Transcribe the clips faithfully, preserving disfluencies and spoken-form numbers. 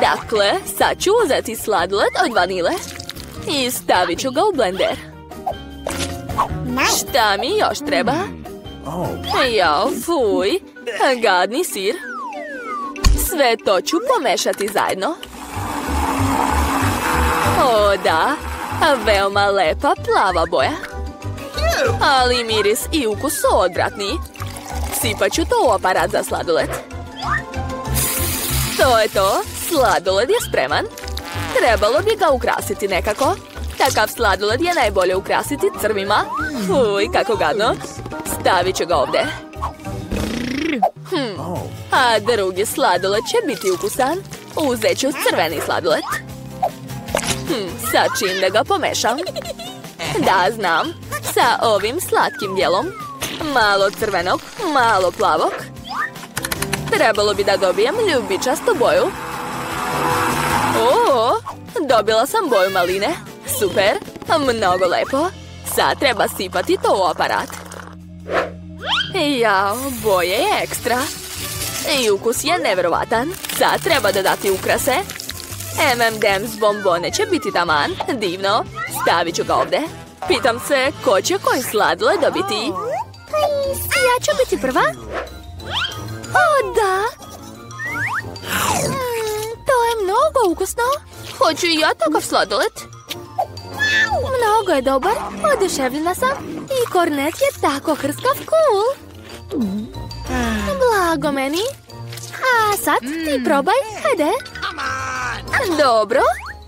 Dakle, sad ću uzeti sladoled od vanile i stavit ću ga u blender. Šta mi još treba? Jao, fuj, gadni sir. Sve to ću pomešati zajedno. O da, veoma lepa plava boja. Ali miris i ukus su odvratni. Sipat ću to u aparat za sladoled. To je to, sladoled je spreman. Trebalo bi ga ukrasiti nekako. Takav sladoled je najbolje ukrasiti crvima. Uj, kako gadno. Stavit ću ga ovdje. Hm. A drugi sladoled će biti ukusan. Uzet ću crveni sladoled. Hm, sad čim da ga pomešam. Da, znam. Sa ovim slatkim dijelom. Malo crvenog, malo plavog. Trebalo bi da dobijem ljubičastu boju. O, dobila sam boju maline. Super, mnogo lepo. Sad treba sipati to u aparat. Jao, boje je ekstra. I ukus je nevjerovatan. Sad treba dodati ukrase. em em Dems bombone će biti taman. Divno. Stavit ću ga ovdje. Pitam se, ko će koji sladoled dobiti? Ja ću biti prva. O, da. Mm, to je mnogo ukusno. Hoću i ja takav sladoled. Mnogo je dobar. Oduševljena sam. I kornet je tako hrskav cool. Blago meni. A sad ti probaj. Hajde. Dobro.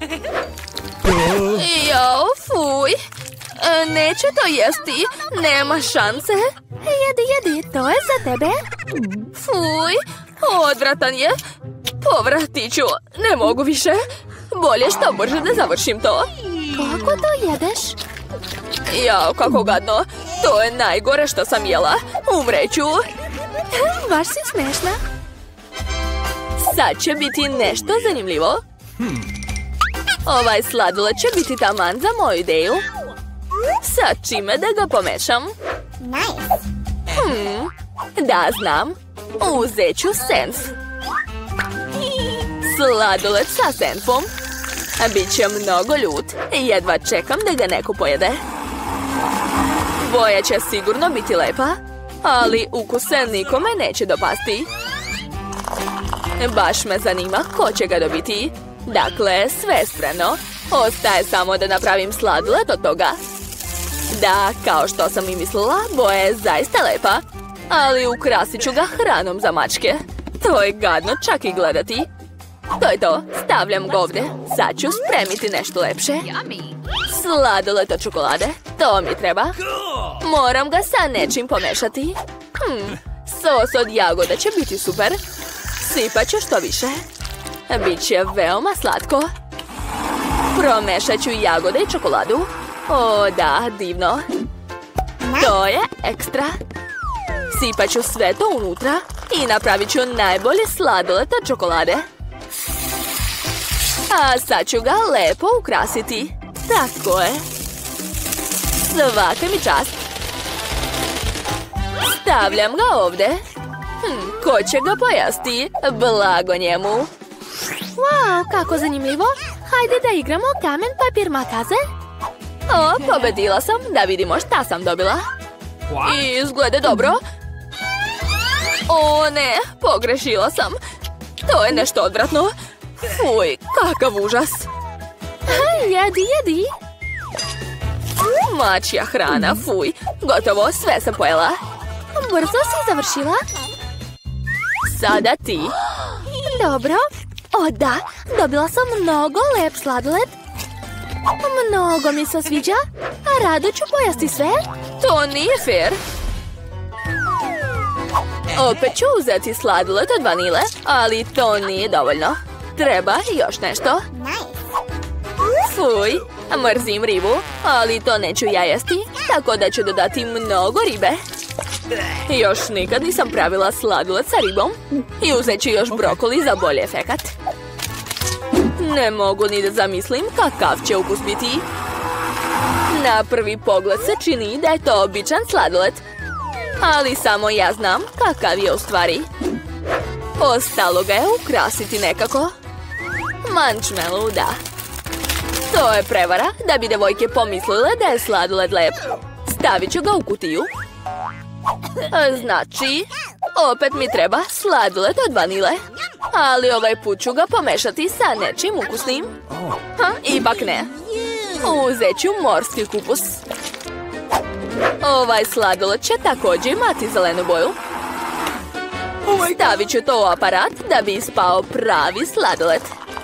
Jao, fuj. Neću to jesti. Nema šanse. Jedi, jedi. To je za tebe. Fuj. Odvratan je. Povratit ću. Ne mogu više. Bolje što brže da završim to. Kako to jedeš? Jao, kako gadno. To je najgore što sam jela. Umreću. Baš si smešna. Sad će biti nešto zanimljivo. Ovaj sladoled će biti taman za moju ideju. Sad čime da ga pomešam? Hmm, da, znam. Uzet ću senf. Sladoled sa senfom. Biće mnogo ljut. Jedva čekam da ga neko pojede. Boja će sigurno biti lepa, ali ukus se nikome neće dopasti. Baš me zanima ko će ga dobiti. Dakle, sve spremno. Ostaje samo da napravim sladoled od toga. Da, kao što sam i mislila, boja je zaista lepa. Ali ukrasit ću ga hranom za mačke. To je gadno čak i gledati. To je to, stavljam ga ovdje. Sad ću spremiti nešto lepše. Sladoled od čokolade, to mi treba. Moram ga sa nečim pomešati. Hmm, sos od jagoda će biti super. Sipat ću što više. Biće veoma slatko. Promešat ću jagode i čokoladu. O, da, divno. To je ekstra. Sipat ću sve to unutra i napravit ću najbolji sladoled od čokolade. A sad ću ga lepo ukrasiti. Tako je. Svaka mi čast. Stavljam ga ovdje. Hm, ko će ga pojesti? Blago njemu. Wow, kako zanimljivo. Hajde da igramo kamen, papir, makaze. O, pobedila sam. Da vidimo šta sam dobila. Izgleda dobro. O ne, pogrešila sam. To je nešto odvratno. Fuj, kakav užas. Jedi, jedi. Mačja hrana, fuj. Gotovo, sve sam pojela. Brzo si završila. Sada ti. Dobro. O da, dobila sam mnogo lep sladoled. Mnogo mi se sviđa. A rado ću pojesti sve. To nije fair. Opet ću uzeti sladoled od vanile, ali to nije dovoljno. Treba još nešto. Fuj, mrzim ribu, ali to neću ja jesti, tako da ću dodati mnogo ribe. Još nikad nisam pravila sladoled sa ribom i uzet ću još brokoli za bolji efekat. Ne mogu ni da zamislim kakav će ukus biti. Na prvi pogled se čini da je to običan sladoled, ali samo ja znam kakav je u stvari. Ostalo ga je ukrasiti nekako. Marshmallow, da. To je prevara da bi devojke pomislile da je sladoled lep. Stavit ću ga u kutiju. Znači, opet mi treba sladoled od vanile. Ali ovaj put ću ga pomešati sa nečim ukusnim. Ha, ipak ne. Uzet ću morski kupus. Ovaj sladoled će također imati zelenu boju. Stavit ću to u aparat da bi ispao pravi sladoled.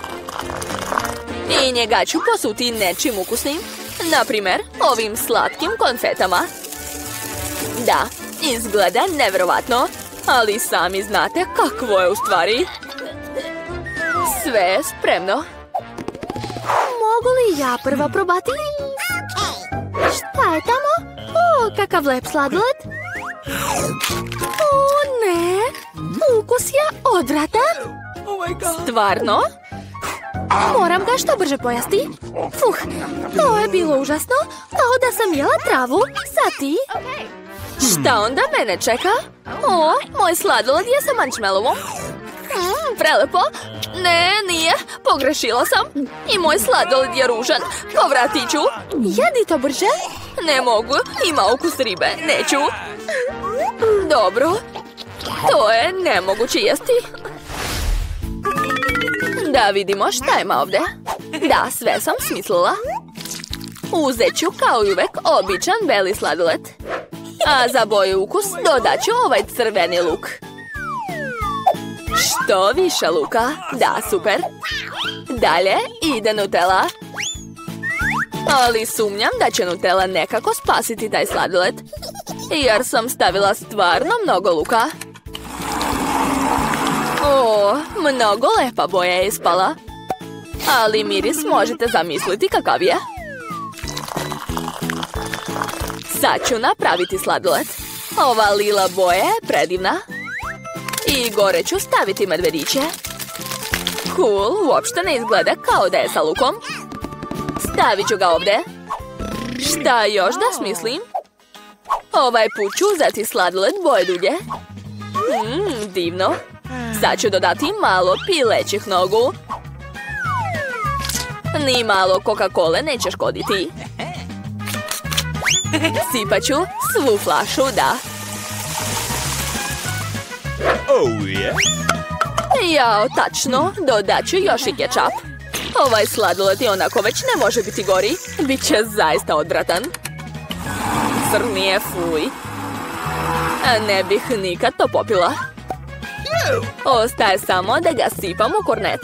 I njega ću posuti nečim ukusnim. Naprimjer, ovim slatkim konfetama. Da, izgleda nevjerovatno, ali sami znate kakvo je u stvari. Sve je spremno. Mogu li ja prva probati? Šta je tamo? O, kakav lep sladoled. O, ne. Ukus je odvratan. Stvarno? Moram ga što brže pojesti. Fuh, to je bilo užasno. Kao da sam jela travu. Sad ti. Šta onda mene čeka? O, moj sladoled je sa marshmallowom. Mm, prelepo. Ne, nije. Pogrešila sam. I moj sladoled je ružan. Povratit ću. Jedi to brže. Ne mogu. Ima ukus ribe. Neću. Dobro. To je nemoguće jesti. Da vidimo šta ima ovdje. Da, sve sam smislila. Uzet ću kao i uvek običan beli sladoled. A za boju ukus dodat ću ovaj crveni luk. Što više luka. Da, super. Dalje ide Nutella. Ali sumnjam da će Nutella nekako spasiti taj sladoled. Jer sam stavila stvarno mnogo luka. O, mnogo lepa boja je ispala. Ali miris možete zamisliti kakav je. Sad ću napraviti sladoled. Ova lila boja je predivna. I gore ću staviti medvediće. Cool, uopšte ne izgleda kao da je sa lukom. Stavit ću ga ovdje. Šta još da smislim? Ovaj put ću uzeti sladoled boje dulje. Mmm, divno. Sad ću dodati malo pilećih nogu. Ni malo Coca-Cole neće škoditi. Sipat ću svu flašu, da. Oh, yeah. Jao, tačno, dodat ću još i kečap. Ovaj sladoled i onako već ne može biti gori. Biće zaista odvratan. Crni je, fuj. Ne bih nikad to popila. Ostaje samo da ga sipam u kornet.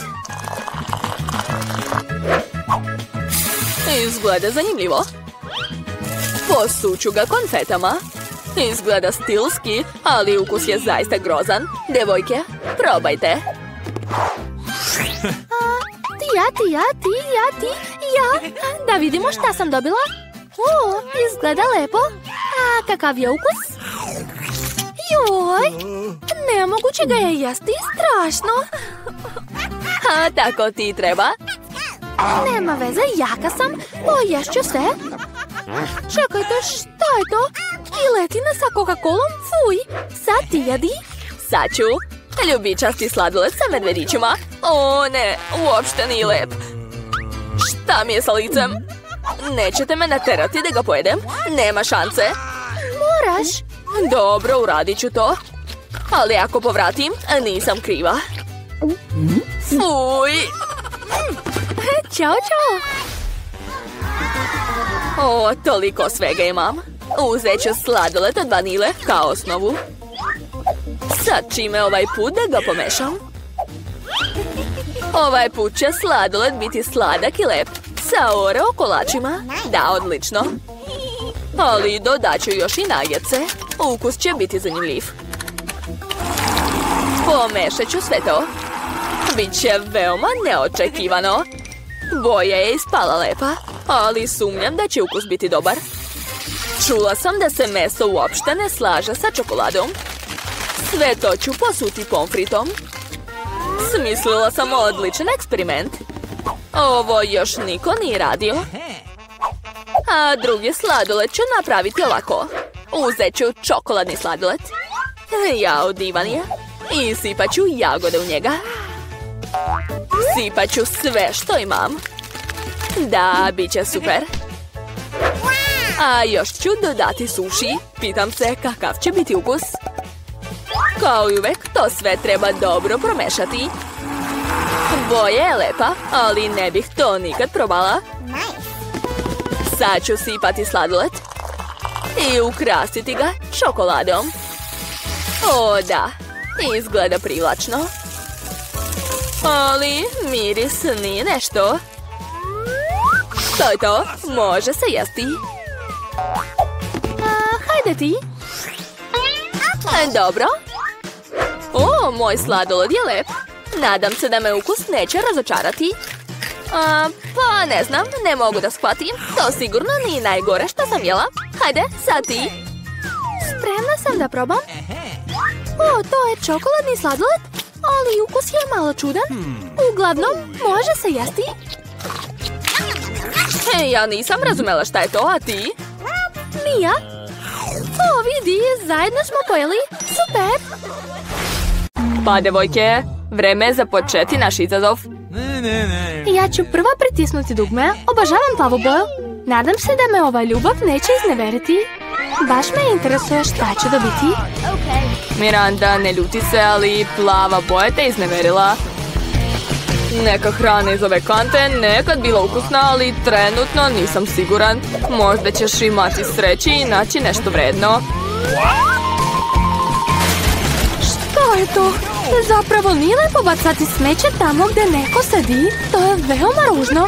Izgleda zanimljivo. Posuću ga konfetama. Izgleda stilski, ali ukus je zaista grozan. Devojke, probajte. Ti ja, ti ja, ti ja, ti ja. Da vidimo šta sam dobila. O, izgleda lepo. A kakav je ukus? Joj, nemoguće ga je jesti, strašno. A tako ti treba. Nema veze, jaka sam, poješću sve. Čekajte, šta je to? Giletina sa Coca-Colom, fuj. Sad ti jedi. Sad ću. Ljubičasti sladoled sa medvedićima. O ne, uopšte nije lep. Šta mi je sa licem? Nećete me naterati da ga pojedem? Nema šanse. Moraš. Dobro, uradit ću to. Ali ako povratim, nisam kriva. Fuj. Ćao, čao. O, toliko svega imam. Uzet ću sladoled od vanile kao osnovu. Sad čime ovaj put da ga pomešam. Ovaj put će sladoled biti sladak i lep. Sa oreo kolačima. Da, odlično. Ali dodat ću još i nagjece. Ukus će biti zanimljiv. Pomešat ću sve to. Biće veoma neočekivano. Boja je ispala lepa, ali sumnjam da će ukus biti dobar. Čula sam da se meso uopšte ne slaže sa čokoladom. Sve to ću posuti pomfritom. Smislila sam odličan eksperiment. Ovo još niko nije radio. A drugi sladoled ću napraviti ovako. Uzet ću čokoladni sladoled. Jao, divan je. I sipat ću jagode u njega. Sipat ću sve što imam. Da, bit će super. A još ću dodati suši. Pitam se kakav će biti ukus. Kao i uvek, to sve treba dobro promešati. Boja je lepa, ali ne bih to nikad probala. Sad ću sipati sladoled i ukrasiti ga čokoladom. O da, izgleda privlačno. Ali miris nije nešto. To je to, može se jesti. A, hajde ti. Dobro. O, moj sladoled je lep. Nadam se da me ukus neće razočarati. A, pa ne znam, ne mogu da shvatim. To sigurno nije najgore što sam jela. Hajde, sad ti. Spremna sam da probam. O, to je čokoladni sladoled, ali ukus je malo čudan. Uglavnom, može se jesti. E, ja nisam razumela šta je to, a ti? Ni ja. O, vidi, zajedno smo pojeli. Super. Pa, devojke, vreme je započeti naš izazov. Ja ću prvo pritisnuti dugme. Obožavam plavu boju. Nadam se da me ova ljubav neće izneveriti. Baš me interesuje šta ću dobiti. Miranda, ne ljuti se, ali plava boja te izneverila. Neka hrana iz ove kante nekad bila ukusna, ali trenutno nisam siguran. Možda ćeš imati sreći i naći nešto vredno. Što je to? Zapravo nije lepo bacati smeće tamo gdje neko sedi. To je veoma ružno.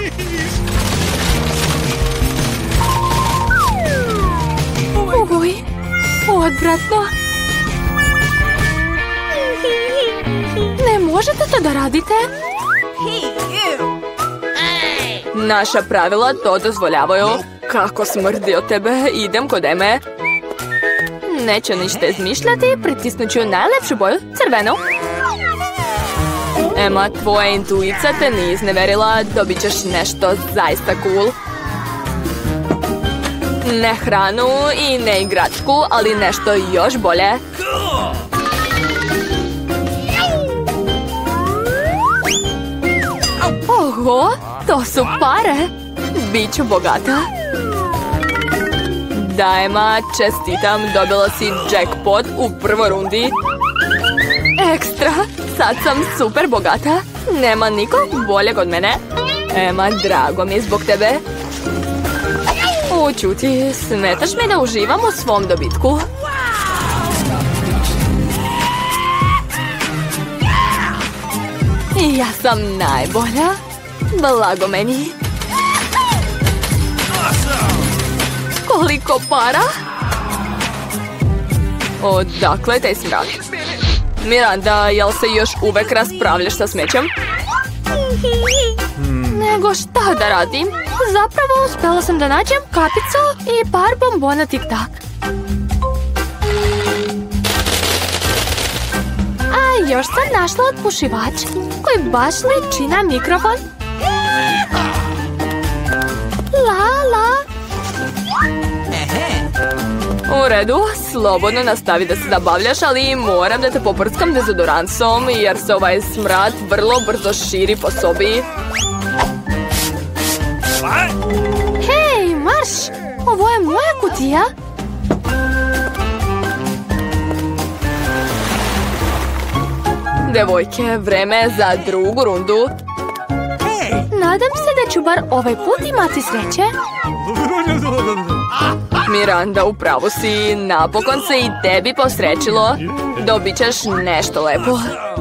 Uj, odvratno. Ne možete to da radite? Naša pravila to dozvoljavaju. Kako smrdi od tebe, idem kod Eme. Neću ništa izmišljati, pritisnut ću najlepšu boju, crvenu. Ema, tvoja intuicija te nije izneverila, dobit ćeš nešto zaista cool. Ne hranu i ne igračku, ali nešto još bolje. Oho, to su pare. Biću bogata. Da, Ema, čestitam, dobila si jackpot u prvoj rundi. Ekstra, sad sam super bogata. Nema nikog boljeg od mene. Ema, drago mi je zbog tebe. Učuti, smetaš mi da uživam u svom dobitku. Ja sam najbolja. Blago meni. Koliko para? Odakle taj smrad? Miranda, jel se još uvek raspravljaš sa smećem? Nego šta da radim? Zapravo uspjela sam da nađem kapicu i par bombona tik-tak. A još sam našla otpušivač koji baš liči na mikrofon. La la. U redu, slobodno nastavi da se zabavljaš, ali moram da te poprskam dezodoransom jer se ovaj smrad vrlo brzo širi po sobi. Hej, marš! Ovo je moja kutija. Devojke, vreme je za drugu rundu. Nadam se da ću bar ovaj put imati sreće. Miranda, upravo si. Napokon se i tebi posrećilo. Dobit ćeš nešto lepo.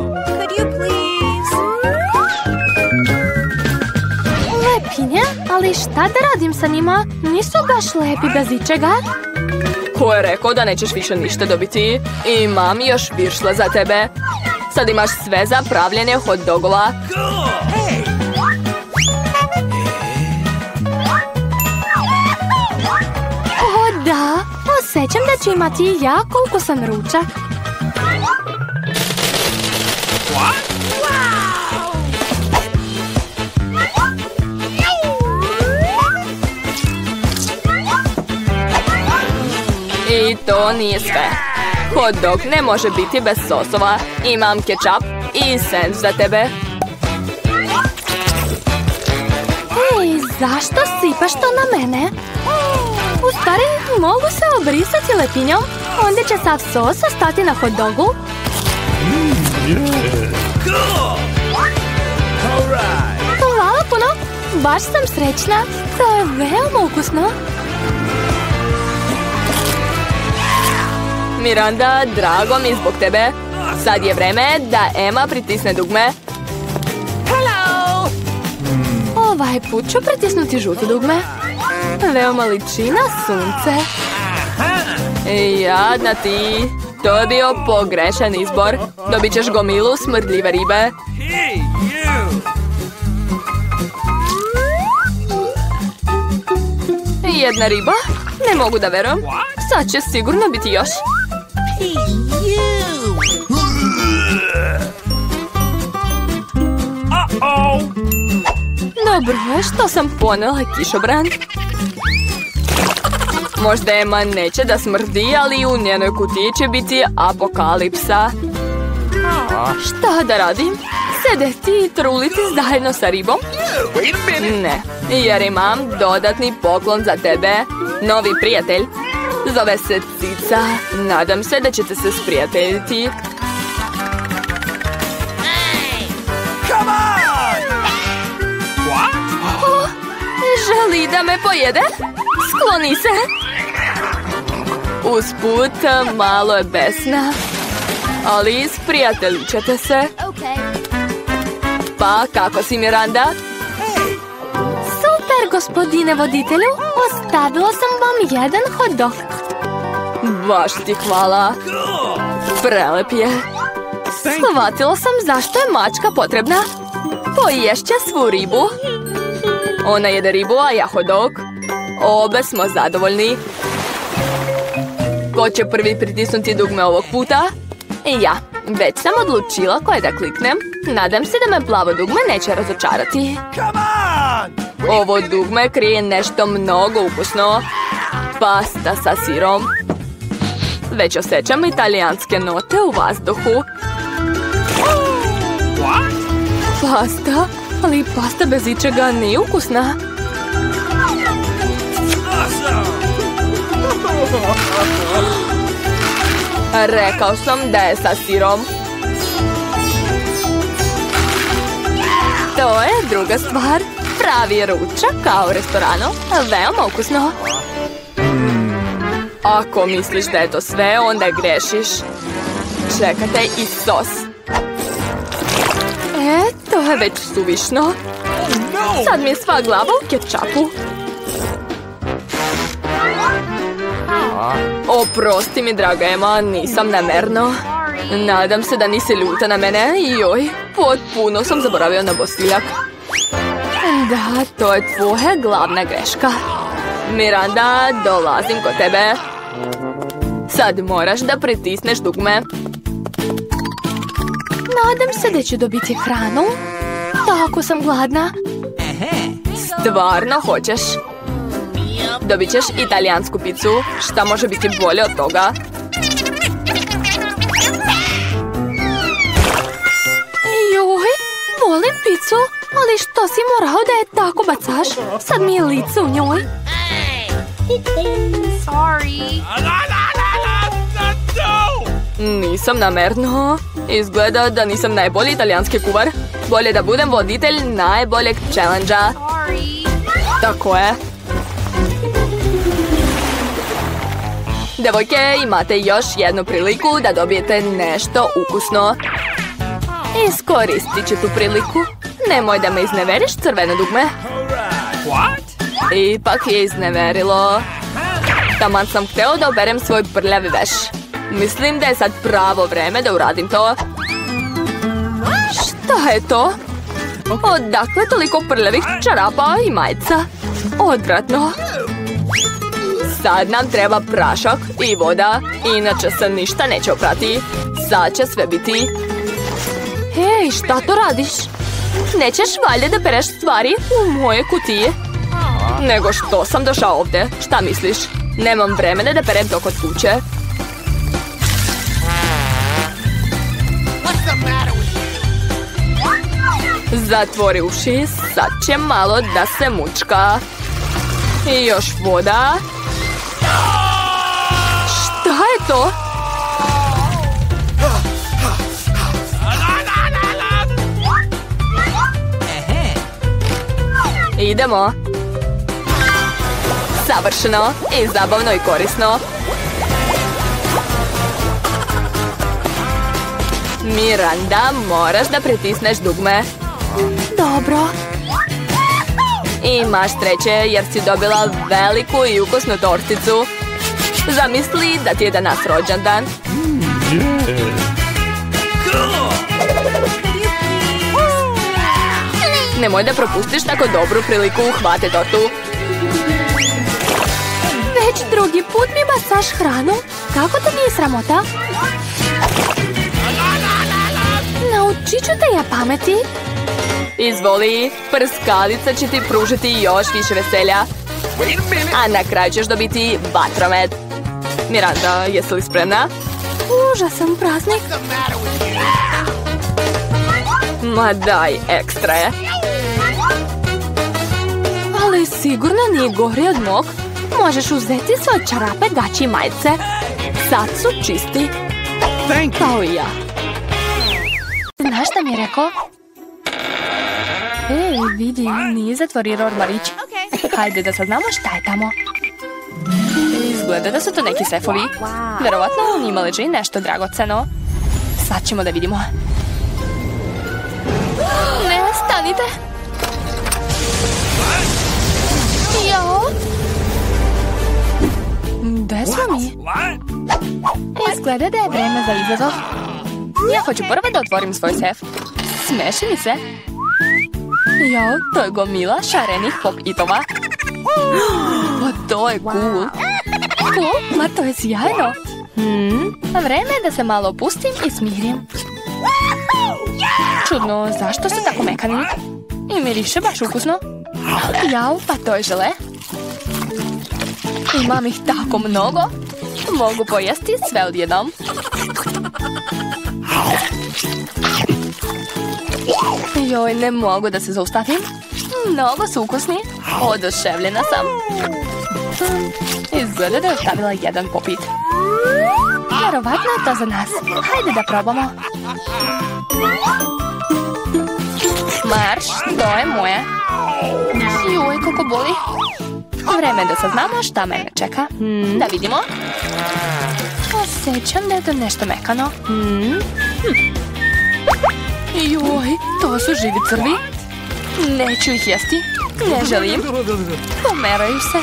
Lepinje? Ali šta da radim sa njima? Nisu baš lepi bez ičega. Ko je rekao da nećeš više ništa dobiti? Imam još viršle za tebe. Sad imaš sve za pravljenje hot dogova. O da, osjećam da ću imati jako ukusan ručak. I to nije sve. Hot dog ne može biti bez sosova. Imam kečap i sendvič za tebe. Zašto sipaš to na mene? U stvari, mogu se obrisati lepinjom, onda će sav sos ostati na hot dogu. Hvala puno, baš sam srećna. To je veoma ukusno. Miranda, drago mi zbog tebe. Sad je vreme da Emma pritisne dugme. Ovaj put ću pritisnuti žuto dugme. Veoma liči na sunce. Jadna ti. To je bio pogrešan izbor. Dobit ćeš gomilu smrdljive ribe. Jedna riba? Ne mogu da verujem. Sad će sigurno biti još. Dobro, što sam ponela kišobran? Možda Emma neće da smrdi, ali u njenoj kutiji će biti apokalipsa. Šta da radim? Sedeti i truliti zajedno sa ribom? Ne, jer imam dodatni poklon za tebe. Novi prijatelj. Zove se Cica. Nadam se da ćete se sprijateljiti. Oh, želi da me pojede? Skloni se. Usput, malo je besna. Ali sprijateljit ćete se. Pa, kako si, Miranda? Super, gospodine voditelju. Ostavila sam vam jedan hot dog. Baš ti hvala. Prelep je. Shvatila sam zašto je mačka potrebna. Poješće svu ribu. Ona jede ribu, a ja hot dog. Obe smo zadovoljni. Ko će prvi pritisnuti dugme ovog puta? Ja. Već sam odlučila koje da kliknem. Nadam se da me plavo dugme neće razočarati. Ovo dugme krije nešto mnogo ukusno. Pasta sa sirom. Već osjećam italijanske note u vazduhu. Pasta? Ali pasta bez ičega nije ukusna. Rekao sam da je sa sirom. To je druga stvar. Pravi ručak kao u restoranu. Veoma ukusno. Ako misliš da je to sve, onda grešiš. Čekate i sos. E, to je već suvišno. Sad mi je sva glava u kečapu. Oprosti mi, draga Emma, nisam namerno. Nadam se da nisi ljuta na mene. Joj, potpuno sam zaboravio na bostiljak. Da, to je tvoja glavna greška. Miranda, dolazim kod tebe. Sad moraš da pritisneš dugme. Nadam se da ću dobiti hranu. Tako sam gladna. Stvarno hoćeš? Dobit ćeš italijansku picu. Šta može biti bolje od toga? Joj, volim picu, ali što si morao da je tako bacaš? Sad mi je lice u njoj. Sorry. Nisam namerno. Izgleda da nisam najbolji italijanski kuvar. Bolje da budem voditelj najboljeg challenge-a. Sorry. Tako je. Devojke, imate još jednu priliku da dobijete nešto ukusno. Iskoristit ću tu priliku. Nemoj da me izneveriš, crveno dugme. Ipak je izneverilo. Taman sam hteo da oberem svoj prljavi veš. Mislim da je sad pravo vreme da uradim to. Šta je to? Odakle toliko prljavih čarapa i majica? Odvratno. Sad nam treba prašak i voda, inače se ništa neće oprati. Sad će sve biti. Hej, šta to radiš? Nećeš valjda da pereš stvari u moje kutije? Nego što sam došao ovdje? Šta misliš? Nemam vremena da perem to kod kuće. Zatvori uši, sad će malo da se mučka. I još voda. Šta je to? Idemo. Savršeno i zabavno i korisno. Miranda, moraš da pritisneš dugme. Dobro. Imaš treće jer si dobila veliku i ukusnu torticu. Zamisli da ti je danas rođendan. Nemoj da propustiš tako dobru priliku, uhvate tortu. Već drugi put mi bacaš hranu. Kako te nije sramota? Naučit ću te ja pameti. Izvoli, prskalica će ti pružiti još više veselja. A na kraju ćeš dobiti vatromet. Miranda, jesi li spremna? Užasan praznik. Ma daj, ekstra je. Ali sigurno nije gori od mog. Možeš uzeti svoje čarape, gaći i majice. Sad su čisti. Kao i ja. Znaš šta mi je rekao? Ej, vidi, nije zatvorio ormarić. Hajde da saznamo šta je tamo. Izgleda da su to neki sefovi. Verovatno u njima leži nešto dragoceno. Sad ćemo da vidimo. Ne, stanite. Jao. Gde smo mi? Izgleda da je vreme za izazov. Ja hoću prvo da otvorim svoj sef. Smeši mi se. Jao, to je gomila šarenih pop-itova. Pa to je cool. Cool? Ma to je sjajno. Hmm, vreme je da se malo opustim i smirim. Čudno, zašto su tako mekani? I miriše baš ukusno. Jao, pa to je žele. Imam ih tako mnogo. Mogu pojesti sve odjednom. Joj, ne mogu da se zaustavim. Mnogo su ukusni. Oduševljena sam. Izgleda da je ostavila jedan popit. Vjerovatno je to za nas. Hajde da probamo. Marš, to je moje. Joj, kako boli. Vreme je da saznamo šta mene čeka. Hmm, da vidimo. Osjećam da je to nešto mekano. Hmm. Hm. Joj, to su živi crvi. Neću ih jesti. Ne želim. Pomeraju se.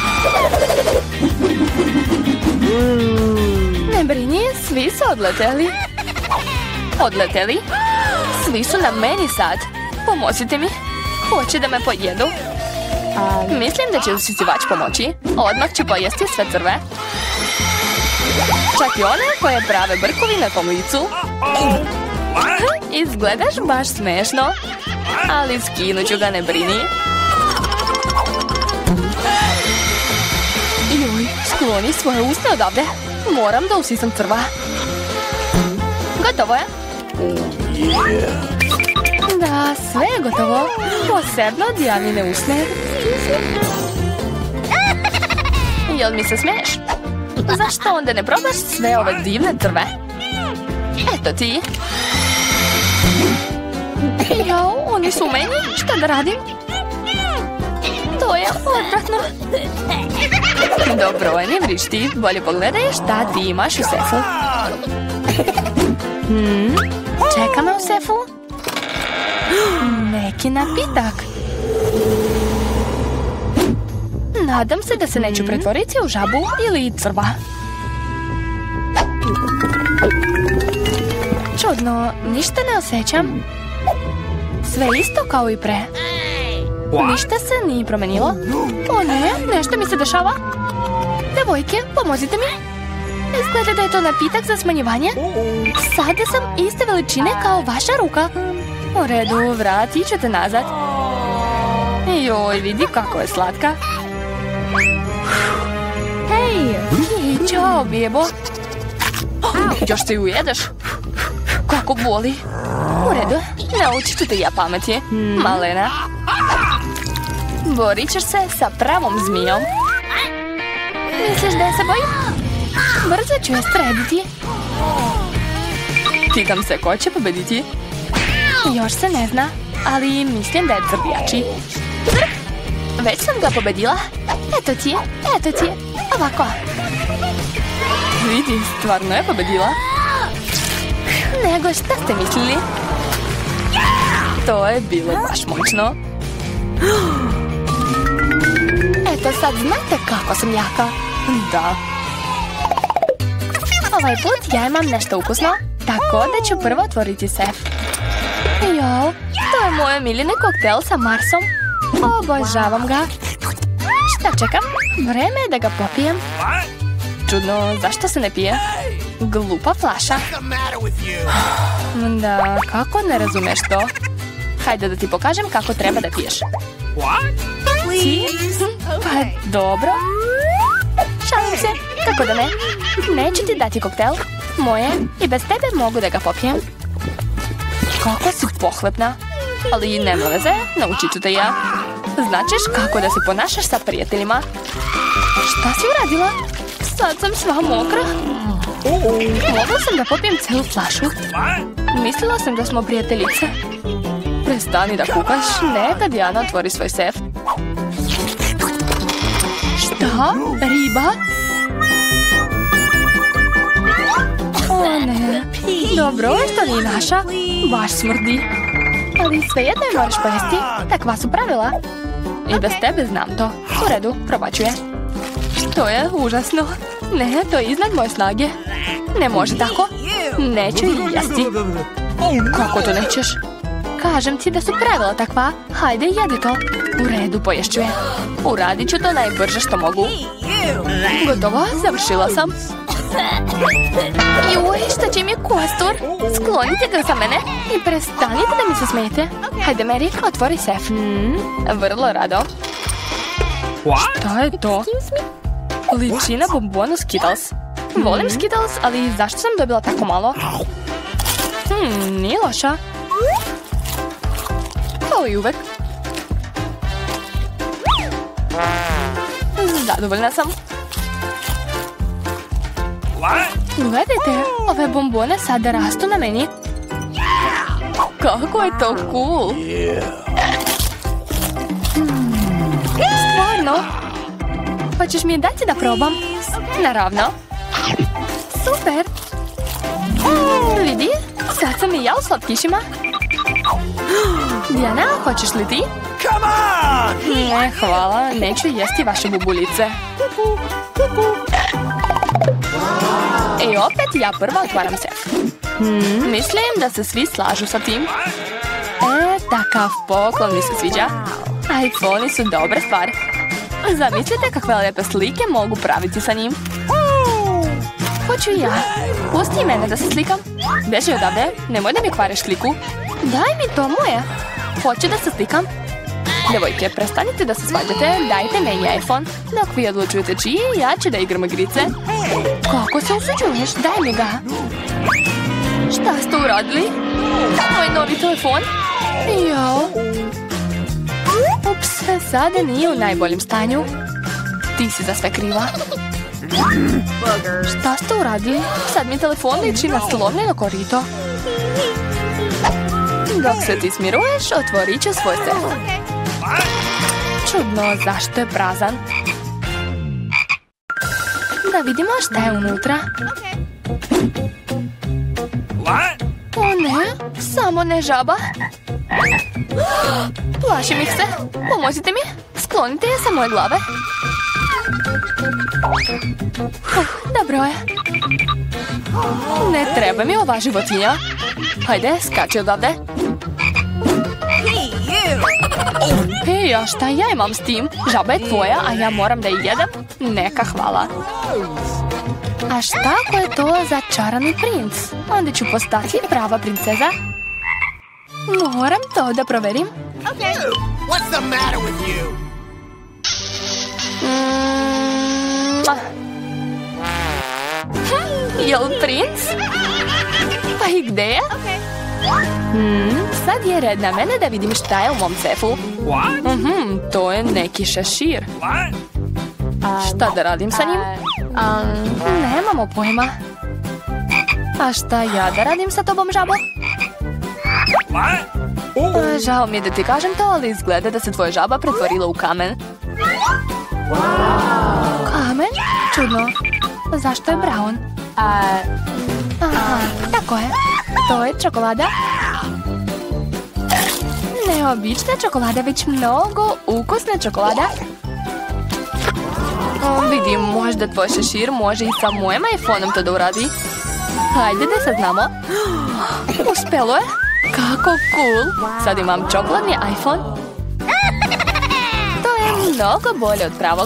Ne brini, svi su odleteli. Odleteli? Svi su na meni sad. Pomozite mi. Hoće da me pojedu. Mislim da će usisivač pomoći. Odmah ću pojesti sve crve. Čak i one koje prave brkovine po licu. Izgledaš baš smešno. Ali skinut ću ga, ne brini. Joj, skloni svoje usne odavde. Moram da usisam crva. Gotovo je. Da, sve je gotovo. Posebno od Janine usne. Jel mi se smiješ? Zašto onda ne probaš sve ove divne crve? Eto ti. Jao, oni su u meni. Šta da radim? To je odvratno. Dobro, ne vrišti. Bolje pogledaj šta ti imaš u sefu. Hmm, čeka me u sefu. Neki napitak. Nadam se da se neću pretvoriti u žabu ili crva. Čudno, ništa ne osjećam. Sve isto kao i pre. Ništa se nije promenilo. O ne, nešto mi se dešava. Devojke, pomozite mi. Izgleda da je to napitak za smanjivanje. Sada sam iste veličine kao vaša ruka. U redu, vratit ću te nazad. Joj, vidi kako je slatka. Hej, čao, bjebo. Još se ujedeš. kako boli. U redu, naučit ću te ja pameti, malena. Borit ćeš se sa pravom zmijom. Misliš da je se bojim? Brzo ću je srediti. Pitam se ko će pobediti. Još se ne zna, ali mislim da je crvjači. Već sam ga pobedila. Eto ti je, eto ti je. Ovako. Vidi, stvarno je pobedila. Nego šta ste mislili? To je bilo baš moćno. Eto sad znate kako sam jaka. Da. Ovaj put ja imam nešto ukusno, tako da ću prvo otvoriti sef. Jo, to je moj omiljeni koktel sa Marsom. Obožavam ga. Šta čekam? Vreme je da ga popijem. Čudno, zašto se ne pije? Glupa flaša. Da, kako ne razumeš to? Hajde da ti pokažem kako treba da piješ. Ti? Pa dobro. Šalim se, kako da ne? Neću ti dati koktel. Moje, i bez tebe mogu da ga popijem. Kako si pohlepna. Ali nema veze, naučit ću te ja. Značiš kako da se ponašaš sa prijateljima. Šta si uradila? Sad sam sva mokra. Mogla sam da popijem celu flašu. Mislila sam da smo prijateljice. Prestani da kukaš, neka Dijana otvori svoj sef. Šta? Riba? O ne, dobro je što nije naša. Baš smrdi. Ali svejedno je moraš pojesti. Takva su pravila. I bez tebe znam to. U redu, probat ću je. To je užasno. Ne, to je iznad moje snage. Ne može tako. Neću i jesti. Kako to nećeš? Kažem ti da su pravila takva. Hajde, jedi to. U redu, poješću je. Uradit ću to najbrže što mogu. Gotovo, završila sam. Joj, šta će mi kostur? Sklonite ga sa mene i prestanite da mi se smijete. Hajde, Mary, otvori sef. Mm, vrlo rado. Šta je to? Liči na bombonu Skittles. Volim Skittles, ali zašto sam dobila tako malo? Hmm, nije loša. Kao i uvek. Zadovoljna sam. Gledajte, ove bombone sada rastu na meni. Kako je to cool. Stvarno? Pa ćeš mi je dati da probam? Naravno. Super. Vidi, sad sam i ja u slatkišima. Dijana, hoćeš li ti? Ne, hvala, neću jesti vaše bubuljice. I opet ja prva otvaram sef. Hmm, mislim da se svi slažu sa tim. E, takav poklon mi se sviđa. iPhone-i su dobra stvar. Zamislite kakve lepe slike mogu praviti sa njim. Hoću i ja. Pusti mene da se slikam. Beži odavde, nemoj da mi kvariš sliku. Daj mi to moje. Hoću da se slikam. Devojke, prestanite da se svađate, dajte meni iPhone. Dok vi odlučujete čiji, ja ću da igram igrice. Kako se usuđuješ? Daj mi ga. Šta ste uradili? Moj novi telefon? Jao. Ups, sada nije u najboljem stanju. Ti si za sve kriva. Šta ste uradili? Sad mi telefon liči na slomljeno korito. Dok se ti smiruješ, otvorit ću svoj sef. Čudno, zašto je prazan? Da vidimo šta je unutra. O ne, samo ne žaba. Plašim ih se. Pomozite mi. Sklonite je sa moje glave. Uh, dobro je. Ne treba mi ova životinja. Hajde, skači odavde. Hej, a šta ja imam s tim? Žaba je tvoja, a ja moram da je jedem? Neka hvala. A šta ako je to začarani princ? Onda ću postati prava princeza. Moram to da proverim. What's the matter with you? Mm, Jel princ? Pa I gde je? Hmm, sad je red na mene da vidim šta je u mom cefu. Mhm, to je neki šešir. Šta da radim sa njim? Um, nemamo pojma. A šta ja da radim sa tobom, žabo? Žao mi je da ti kažem to, ali izgleda da se tvoja žaba pretvorila u kamen. Kamen? Čudno. Zašto je brown? Aha, tako je. To je čokolada. Neobična čokolada, već mnogo ukusna čokolada. O, vidim, možda tvoj šešir može i sa mojim iPhone-om to da uradi. Hajde da sad znamo. Uspelo je. Kako cool. Sad imam čokoladni iPhone. To je mnogo bolje od pravog.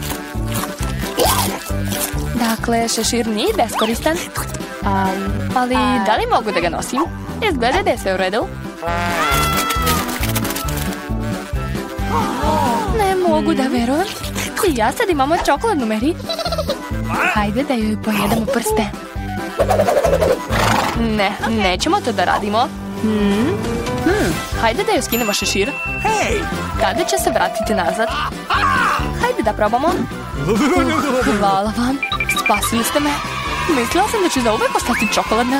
Dakle, šešir nije beskoristan. Um, ali da li mogu da ga nosim? Izgleda da je sve u redu. Ne mogu da verujem. I ja sad imamo čokoladnu Mary. Hajde da joj pojedemo prste. Ne, nećemo to da radimo. Hmm. Hmm. Hajde da joj skinemo šešir. Kada će se vratiti nazad? Hajde da probamo. Uh, hvala vam. Spasili ste me. Mislila sam da ću zauvek ostati čokoladna.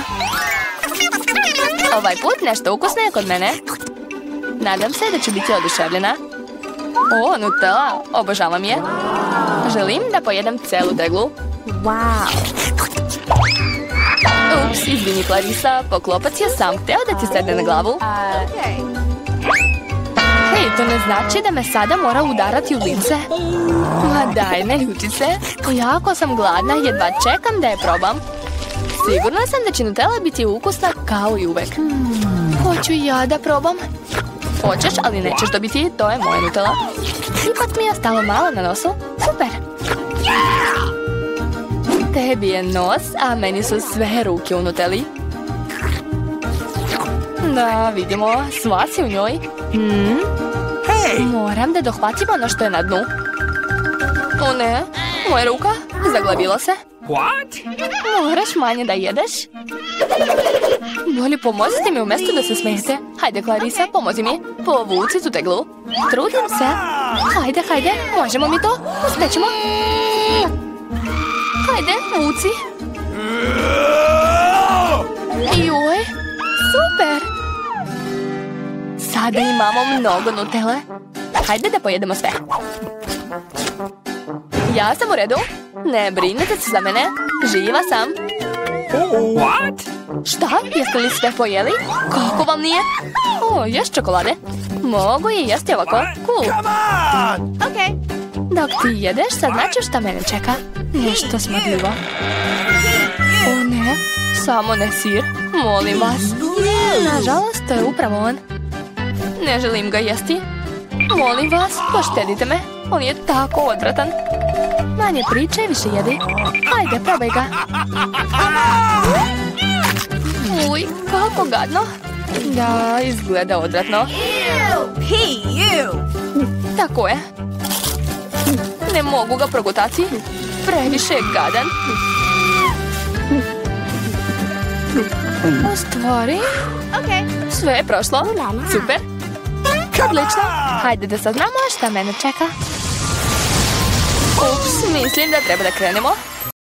Ovaj put nešto ukusno je kod mene. Nadam se da ću biti oduševljena. O, Nutella, obožavam je. Želim da pojedem celu teglu. Wow. Ups, izvini Clarissa, poklopac je sam hteo da ti sedne na glavu. Hej, to ne znači da me sada mora udarati u lice. Ma daj, ne ljuti se. Jako sam gladna, jedva čekam da je probam. Sigurna sam da će Nutella biti ukusna kao i uvek. Hoću i ja da probam. Hoćeš, ali nećeš dobiti, to je moja Nutella. Ipak mi je ostalo malo na nosu. Super. Tebi je nos, a meni su sve ruke u Nutelli. Da, vidimo, sva si u njoj. Hmm? Moram da dohvatim ono što je na dnu. O ne, moja ruka zaglavila se. Moraš manje da jedeš. Bolje pomozite mi umjesto da se smijete. Hajde, Clarissa, pomozi mi. Povuci tu teglu. Trudim se. Hajde, hajde, možemo mi to? Uspećemo. Hajde, vuci. Joj, super. Sada imamo mnogo Nutelle. Hajde da pojedemo sve. Ja sam u redu. Ne brinite se za mene. Živa sam. What? Šta? Jeste li sve pojeli? Kako vam nije? O, još čokolade. Mogu je jesti ovako. Cool. Ok. Dok ti jedeš, sad značu šta mene čeka. Nešto smrdljivo. O ne, samo ne sir. Molim vas. Nažalost, to je upravo on. Ne želim ga jesti. Molim vas, poštedite me. On je tako odvratan. Manje priče, više jedi. Hajde, probaj ga. Uj, kako gadno. Da, izgleda odvratno. Tako je. Ne mogu ga progutati. Previše je gadan. U stvari... Sve je prošlo. Super. Odlično. Hajde da saznamo šta mene čeka. Ups, mislim da treba da krenemo.